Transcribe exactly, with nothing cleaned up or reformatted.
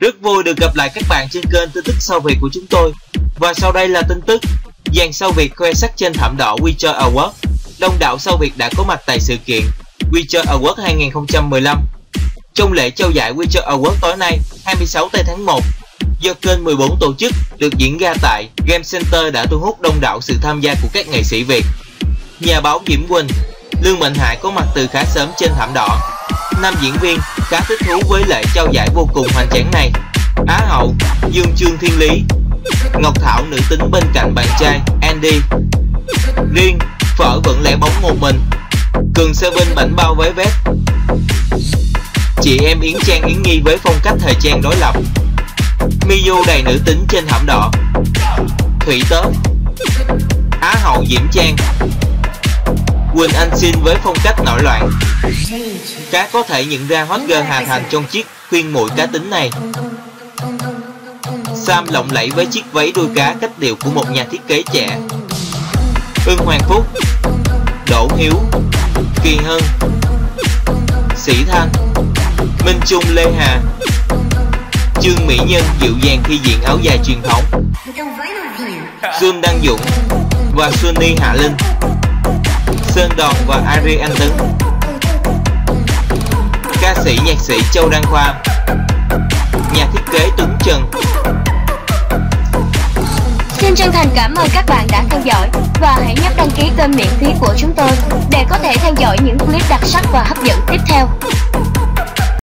Rất vui được gặp lại các bạn trên kênh tin tức sau Việt của chúng tôi. Và sau đây là tin tức dàn sao Việt khoe sắc trên thảm đỏ Witcher Award. Đông đảo sao Việt đã có mặt tại sự kiện Witcher Award hai không một lăm. Trong lễ trao giải Witcher Award tối nay hai mươi sáu tháng một do kênh mười bốn tổ chức được diễn ra tại Game Center đã thu hút đông đảo sự tham gia của các nghệ sĩ Việt. Nhà báo Diễm Quỳnh, Lương Mạnh Hải có mặt từ khá sớm trên thảm đỏ. Nam diễn viên khá thích thú với lễ trao giải vô cùng hoành tráng này. Á hậu Dương Chương Thiên Lý, Ngọc Thảo nữ tính bên cạnh bạn trai Andy. Riêng Phở vẫn lẻ bóng một mình. Cường Seven bảnh bao với vest. Chị em Yến Trang Yến Nhi với phong cách thời trang đối lập. Miu đầy nữ tính trên thảm đỏ. Thủy Tớp, Á hậu Diễm Trang, Quỳnh Anh Xin với phong cách nổi loạn. Cá có thể nhận ra hot girl Hà Thành trong chiếc khuyên mũi cá tính này. Sam lộng lẫy với chiếc váy đuôi cá cách điệu của một nhà thiết kế trẻ. Ưng Hoàng Phúc, Đỗ Hiếu, Kỳ Hân, Sĩ Thanh, Minh Trung Lê Hà. Trương Mỹ Nhân dịu dàng khi diện áo dài truyền thống. Dương Đăng Dũng và Sunny Hạ Linh. Sơn Đòn và Ari Anh Tấn. Ca sĩ nhạc sĩ Châu Đăng Khoa. Nhà thiết kế Tuấn Trần. Xin chân thành cảm ơn các bạn đã theo dõi và hãy nhấp đăng ký kênh miễn phí của chúng tôi để có thể theo dõi những clip đặc sắc và hấp dẫn tiếp theo.